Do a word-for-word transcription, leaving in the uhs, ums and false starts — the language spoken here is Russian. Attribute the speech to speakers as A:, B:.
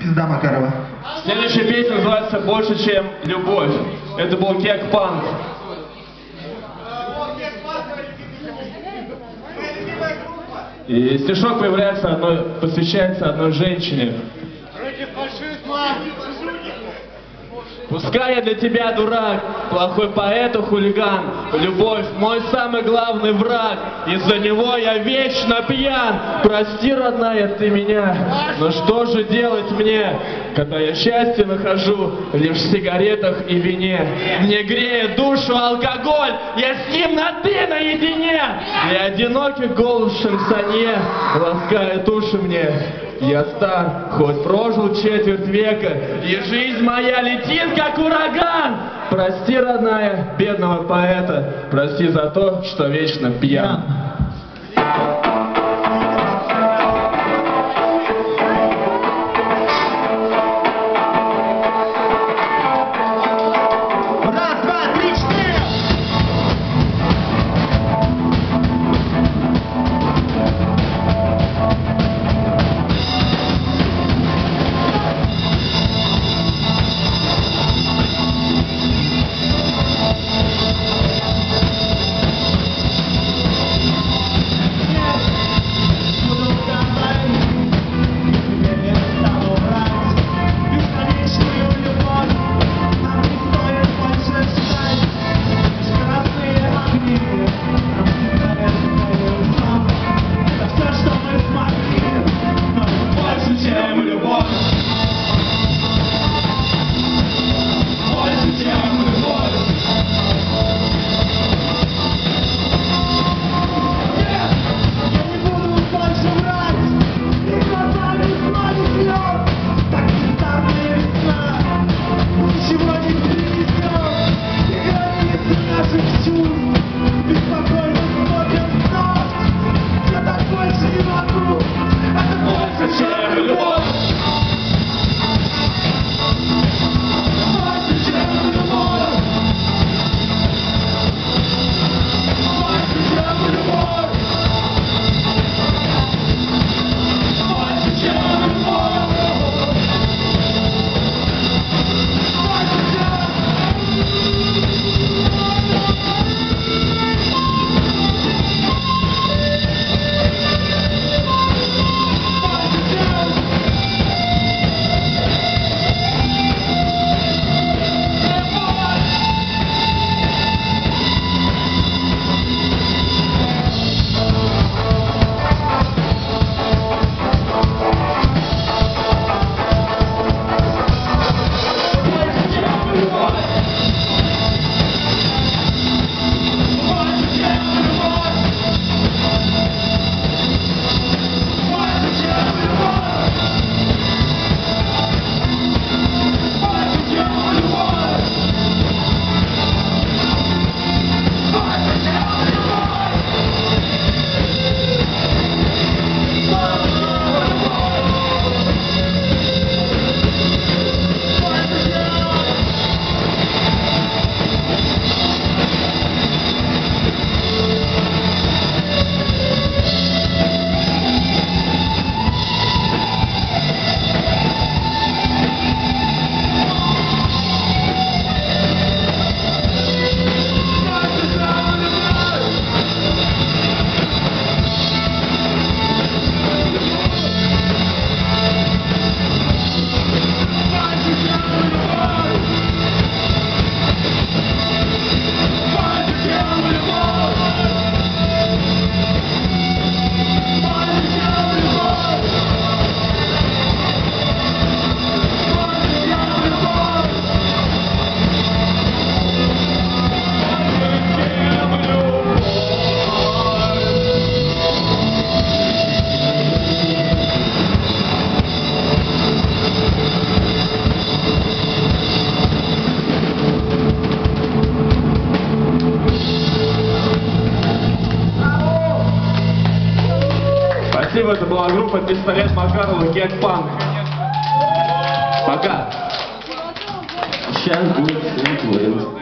A: Звезда Макарова.
B: Следующая песня называется «Больше, чем любовь». Это был Кек-панк. И стишок появляется одной, посвящается одной женщине. Пускай я для тебя дурак, плохой поэт и хулиган, любовь мой самый главный враг, из-за него я вечно пьян. Прости, родная, ты меня, но что же делать мне, когда я счастье нахожу лишь в сигаретах и вине? Мне греет душу алкоголь, я с ним на ты наедине, и одинокий голос в шансоне ласкает уши мне. Я стар, хоть прожил четверть века, и жизнь моя летит, как ураган. Прости, родная, бедного поэта, прости за то, что вечно пьян. Спасибо, это была группа «Пистолет Макарова» Кек-панк. Пока.
C: Сейчас будет светлый.